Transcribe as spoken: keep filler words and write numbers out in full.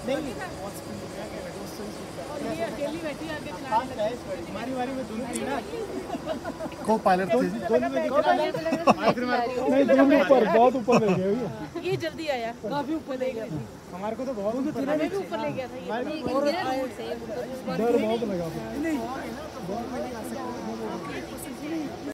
नहीं और ये अकेली बैठी आगे चलाने लगी। हमारी बारी में दोनों थी ना को पायलट थे दोनों में चला नहीं दोनों ऊपर बहुत ऊपर ले गए भैया। ये जल्दी आया, काफी ऊपर ले गया। हमारे को तो बहुत ऊपर हमें भी ऊपर ले गया था ये। डर बहुत लगा।